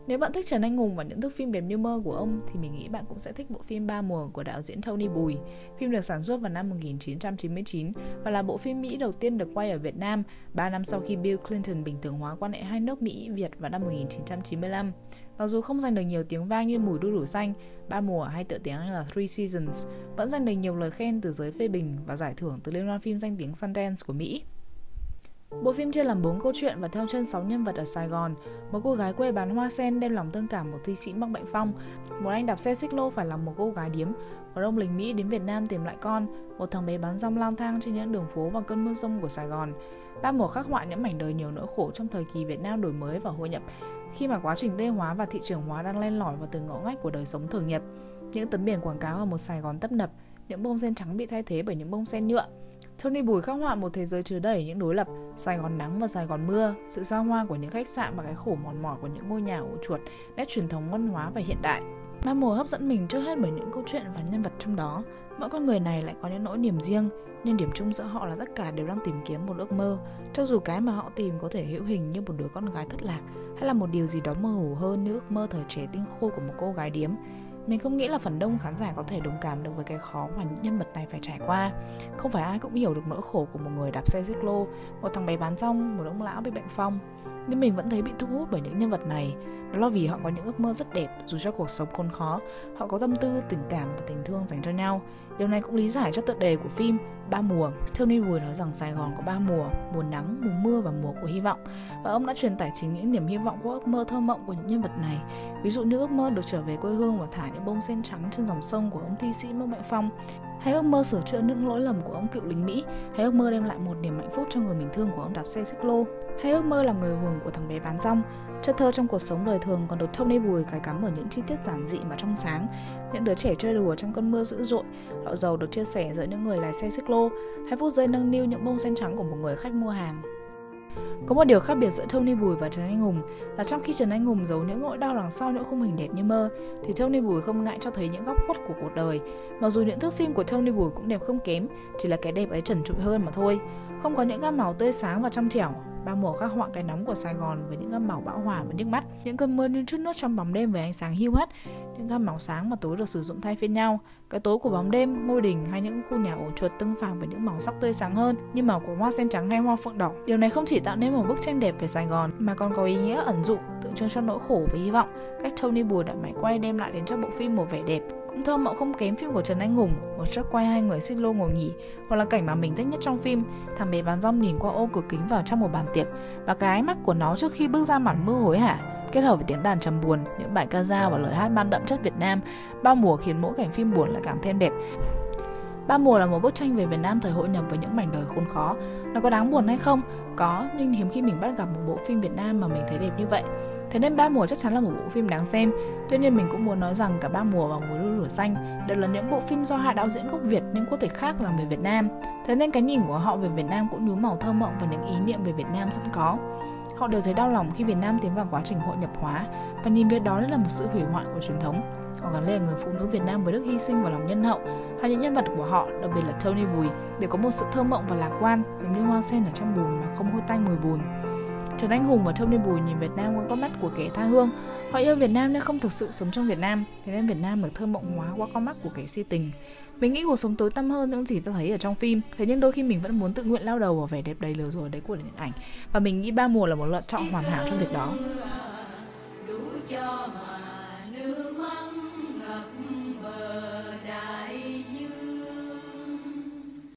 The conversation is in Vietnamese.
Nếu bạn thích Trần Anh Hùng và những thước phim đẹp như mơ của ông thì mình nghĩ bạn cũng sẽ thích bộ phim Ba Mùa của đạo diễn Tony Bùi. Phim được sản xuất vào năm 1999 và là bộ phim Mỹ đầu tiên được quay ở Việt Nam 3 năm sau khi Bill Clinton bình thường hóa quan hệ hai nước Mỹ-Việt vào năm 1995. Mặc dù không giành được nhiều tiếng vang như Mùi đu đủ xanh, Ba Mùa hay tựa tiếng Anh là Three Seasons vẫn giành được nhiều lời khen từ giới phê bình và giải thưởng từ liên hoan phim danh tiếng Sundance của Mỹ. Bộ phim chia làm 4 câu chuyện và theo chân 6 nhân vật ở Sài Gòn. Một cô gái quê bán hoa sen đem lòng thương cảm một thi sĩ mắc bệnh phong, một anh đạp xe xích lô phải làm một cô gái điếm, một ông lính Mỹ đến Việt Nam tìm lại con, một thằng bé bán rong lang thang trên những đường phố vào cơn mưa rông của Sài Gòn. Ba Mùa khắc họa những mảnh đời nhiều nỗi khổ trong thời kỳ Việt Nam đổi mới và hội nhập, khi mà quá trình tê hóa và thị trường hóa đang len lỏi vào từng ngõ ngách của đời sống thường nhật. Những tấm biển quảng cáo ở một Sài Gòn tấp nập, những bông sen trắng bị thay thế bởi những bông sen nhựa. Tony Bùi khắc họa một thế giới chứa đầy những đối lập, Sài Gòn nắng và Sài Gòn mưa, sự xa hoa của những khách sạn và cái khổ mòn mỏi của những ngôi nhà ổ chuột, nét truyền thống văn hóa và hiện đại. Ba Mùa hấp dẫn mình trước hết bởi những câu chuyện và nhân vật trong đó. Mỗi con người này lại có những nỗi niềm riêng, nhưng điểm chung giữa họ là tất cả đều đang tìm kiếm một ước mơ, cho dù cái mà họ tìm có thể hữu hình như một đứa con gái thất lạc, hay là một điều gì đó mơ hồ hơn như ước mơ thời trẻ tinh khôi của một cô gái điếm. Mình không nghĩ là phần đông khán giả có thể đồng cảm được với cái khó mà những nhân vật này phải trải qua. Không phải ai cũng hiểu được nỗi khổ của một người đạp xe xích lô, một thằng bé bán rong, một ông lão bị bệnh phong. Nhưng mình vẫn thấy bị thu hút bởi những nhân vật này. Đó là vì họ có những ước mơ rất đẹp dù cho cuộc sống khốn khó. Họ có tâm tư, tình cảm và tình thương dành cho nhau. Điều này cũng lý giải cho tựa đề của phim Ba Mùa. Tony Bùi nói rằng Sài Gòn có 3 mùa, mùa nắng, mùa mưa và mùa của hy vọng. Và ông đã truyền tải chính những niềm hy vọng qua ước mơ thơ mộng của những nhân vật này. Ví dụ như ước mơ được trở về quê hương và thả những bông sen trắng trên dòng sông của ông thi sĩ mắc bệnh phong, hay ước mơ sửa chữa những lỗi lầm của ông cựu lính Mỹ, hay ước mơ đem lại một niềm hạnh phúc cho người bình thường của ông đạp xe xích lô, hay ước mơ làm người hùng của thằng bé bán rong. Chất thơ trong cuộc sống đời thường còn được Tony Bùi cài cắm ở những chi tiết giản dị mà trong sáng, những đứa trẻ chơi đùa trong cơn mưa dữ dội, lọ dầu được chia sẻ giữa những người lái xe xích lô, hay phút giây nâng niu những bông sen trắng của một người khách mua hàng. Có một điều khác biệt giữa Tony Bùi và Trần Anh Hùng là trong khi Trần Anh Hùng giấu những nỗi đau đằng sau những khung hình đẹp như mơ, thì Tony Bùi không ngại cho thấy những góc khuất của cuộc đời. Mặc dù những thước phim của Tony Bùi cũng đẹp không kém, chỉ là cái đẹp ấy trần trụi hơn mà thôi. Không có những gam màu tươi sáng và trong trẻo. Ba Mùa khắc họa cái nóng của Sài Gòn với những gam màu bão hòa và nhức mắt, những cơn mưa như chút nước trong bóng đêm với ánh sáng hiu hắt, những gam màu sáng mà tối được sử dụng thay phiên nhau, cái tối của bóng đêm, ngôi đình hay những khu nhà ổ chuột tương phản với những màu sắc tươi sáng hơn như màu của hoa sen trắng hay hoa phượng đỏ. Điều này không chỉ tạo nên một bức tranh đẹp về Sài Gòn mà còn có ý nghĩa ẩn dụ, tượng trưng cho nỗi khổ và hy vọng. Cách Tony Bùi đặt máy quay đem lại đến cho bộ phim một vẻ đẹp cũng thơ mộng không kém phim của Trần Anh Hùng. Một shot quay hai người xích lô ngồi nghỉ, hoặc là cảnh mà mình thích nhất trong phim, thằng bé bán rong nhìn qua ô cửa kính vào trong một bàn tiệc và cái ánh mắt của nó trước khi bước ra màn mưa hối hả, kết hợp với tiếng đàn trầm buồn, những bài ca dao và lời hát mang đậm chất Việt Nam. Ba Mùa khiến mỗi cảnh phim buồn lại càng thêm đẹp. Ba Mùa là một bức tranh về Việt Nam thời hội nhập với những mảnh đời khốn khó. Nó có đáng buồn hay không? Có, nhưng hiếm khi mình bắt gặp một bộ phim Việt Nam mà mình thấy đẹp như vậy. Thế nên Ba Mùa chắc chắn là một bộ phim đáng xem. Tuy nhiên mình cũng muốn nói rằng cả Ba Mùa và Mùi đu đủ xanh đều là những bộ phim do hai đạo diễn gốc Việt nhưng quốc tịch khác làm về Việt Nam. Thế nên cái nhìn của họ về Việt Nam cũng nhuốm màu thơ mộng và những ý niệm về Việt Nam sẵn có. Họ đều thấy đau lòng khi Việt Nam tiến vào quá trình hội nhập hóa và nhìn việc đó là một sự hủy hoại của truyền thống. Họ gắn liền người phụ nữ Việt Nam với đức hy sinh và lòng nhân hậu. Hay những nhân vật của họ, đặc biệt là Tony Bùi, đều có một sự thơ mộng và lạc quan, giống như hoa sen ở trong bùn mà không hôi tanh mùi bùn. Trần Anh Hùng và Tony Bùi nhìn Việt Nam qua con mắt của kẻ tha hương. Họ yêu Việt Nam nên không thực sự sống trong Việt Nam, thế nên Việt Nam được thơ mộng hóa qua con mắt của kẻ si tình. Mình nghĩ cuộc sống tối tăm hơn những gì ta thấy ở trong phim, thế nhưng đôi khi mình vẫn muốn tự nguyện lao đầu vào vẻ đẹp đầy lừa dối đấy của điện ảnh. Và mình nghĩ Ba Mùa là một lựa chọn hoàn hảo trong việc đó.